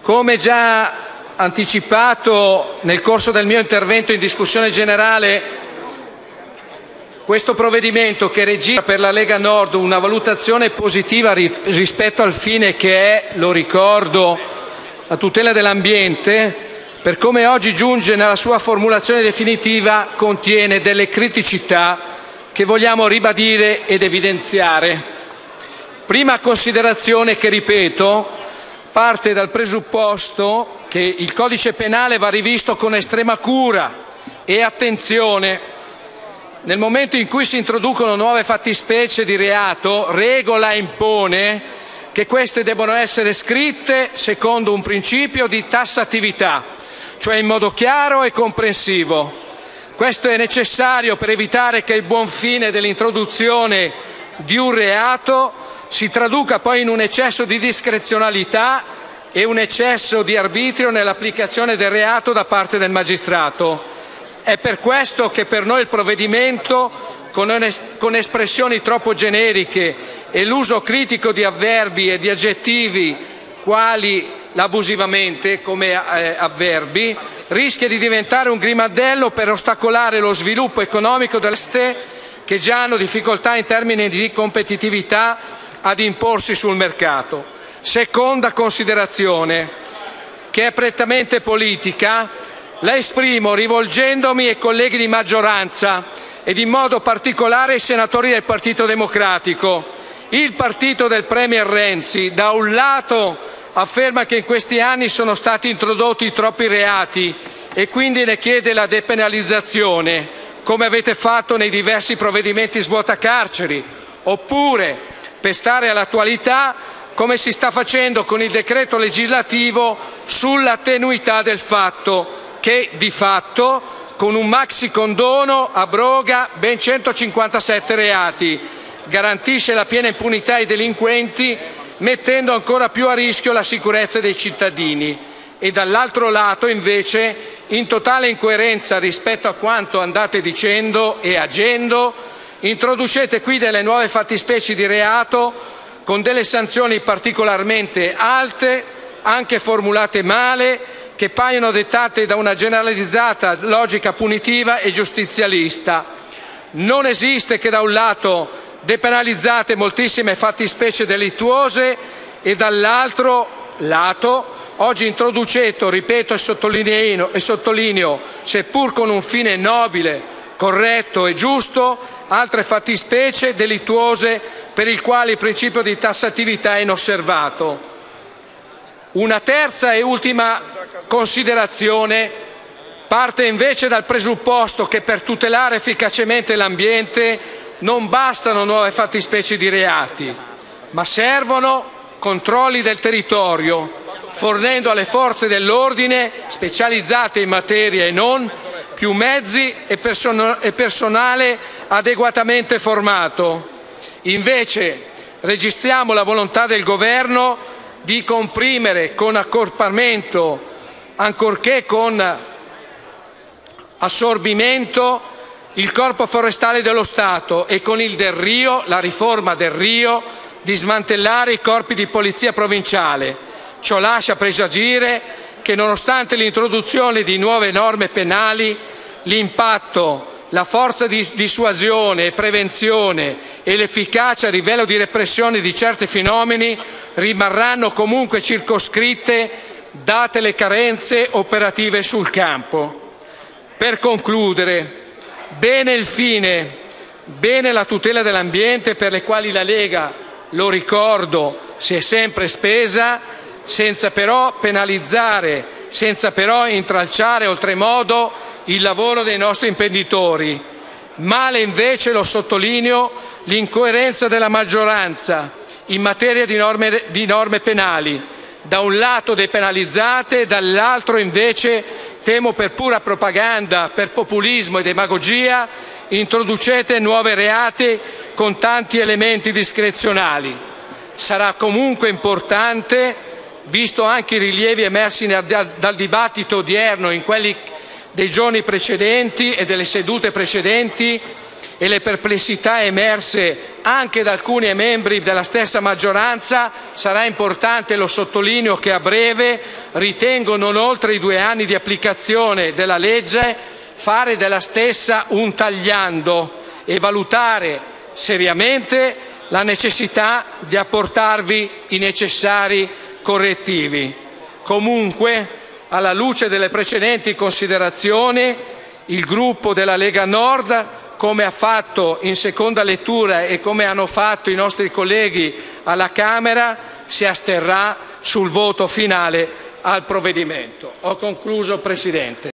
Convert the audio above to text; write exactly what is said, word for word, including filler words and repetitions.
Come già anticipato nel corso del mio intervento in discussione generale, questo provvedimento, che registra per la Lega Nord una valutazione positiva rispetto al fine che è, lo ricordo, la tutela dell'ambiente, per come oggi giunge nella sua formulazione definitiva, contiene delle criticità che vogliamo ribadire ed evidenziare. Prima considerazione che, ripeto, parte dal presupposto che il codice penale va rivisto con estrema cura e attenzione. Nel momento in cui si introducono nuove fattispecie di reato, regola impone che queste debbano essere scritte secondo un principio di tassatività, cioè in modo chiaro e comprensivo. Questo è necessario per evitare che il buon fine dell'introduzione di un reato si traduca poi in un eccesso di discrezionalità e un eccesso di arbitrio nell'applicazione del reato da parte del magistrato. È per questo che per noi il provvedimento, con, es- con espressioni troppo generiche e l'uso critico di avverbi e di aggettivi quali l'abusivamente come eh, avverbi, rischia di diventare un grimaldello per ostacolare lo sviluppo economico delle ste che già hanno difficoltà in termini di competitività ad imporsi sul mercato. Seconda considerazione, che è prettamente politica, la esprimo rivolgendomi ai colleghi di maggioranza ed in modo particolare ai senatori del Partito Democratico. Il partito del Premier Renzi, da un lato, afferma che in questi anni sono stati introdotti troppi reati e quindi ne chiede la depenalizzazione, come avete fatto nei diversi provvedimenti svuotacarceri, oppure, per stare all'attualità, come si sta facendo con il decreto legislativo sulla tenuità del fatto, che di fatto con un maxi condono abroga ben centocinquantasette reati, garantisce la piena impunità ai delinquenti, mettendo ancora più a rischio la sicurezza dei cittadini. E dall'altro lato, invece, in totale incoerenza rispetto a quanto andate dicendo e agendo, introducete qui delle nuove fattispecie di reato con delle sanzioni particolarmente alte, anche formulate male, che paiono dettate da una generalizzata logica punitiva e giustizialista. Non esiste che da un lato depenalizzate moltissime fattispecie delittuose e dall'altro lato oggi introducete, ripeto e sottolineo, e sottolineo, seppur con un fine nobile, corretto e giusto, altre fattispecie delittuose per il quale il principio di tassatività è inosservato. Una terza e ultima considerazione parte invece dal presupposto che per tutelare efficacemente l'ambiente non bastano nuove fattispecie di reati, ma servono controlli del territorio, fornendo alle forze dell'ordine, specializzate in materia e non, più mezzi e, person- e personale adeguatamente formato. Invece registriamo la volontà del Governo di comprimere con accorpamento, ancorché con assorbimento, il Corpo forestale dello Stato e con il Delrio, la riforma Delrio, di smantellare i corpi di polizia provinciale. Ciò lascia presagire che, nonostante l'introduzione di nuove norme penali, l'impatto, la forza di dissuasione e prevenzione e l'efficacia a livello di repressione di certi fenomeni rimarranno comunque circoscritte, date le carenze operative sul campo. Per concludere, bene il fine, bene la tutela dell'ambiente, per le quali la Lega, lo ricordo, si è sempre spesa, senza però penalizzare, senza però intralciare oltremodo il lavoro dei nostri imprenditori. Male invece, lo sottolineo, l'incoerenza della maggioranza in materia di norme, di norme penali, da un lato depenalizzate, dall'altro invece, temo per pura propaganda, per populismo e demagogia, introducete nuovi reati con tanti elementi discrezionali. Sarà comunque importante, visto anche i rilievi emersi dal dibattito odierno in quelli dei giorni precedenti e delle sedute precedenti e le perplessità emerse anche da alcuni membri della stessa maggioranza, sarà importante, lo sottolineo, che a breve ritengo, non oltre i due anni di applicazione della legge, fare della stessa un tagliando e valutare seriamente la necessità di apportarvi i necessari correttivi. Comunque, alla luce delle precedenti considerazioni, il Gruppo della Lega Nord, come ha fatto in seconda lettura e come hanno fatto i nostri colleghi alla Camera, si asterrà sul voto finale al provvedimento. Ho concluso, Presidente.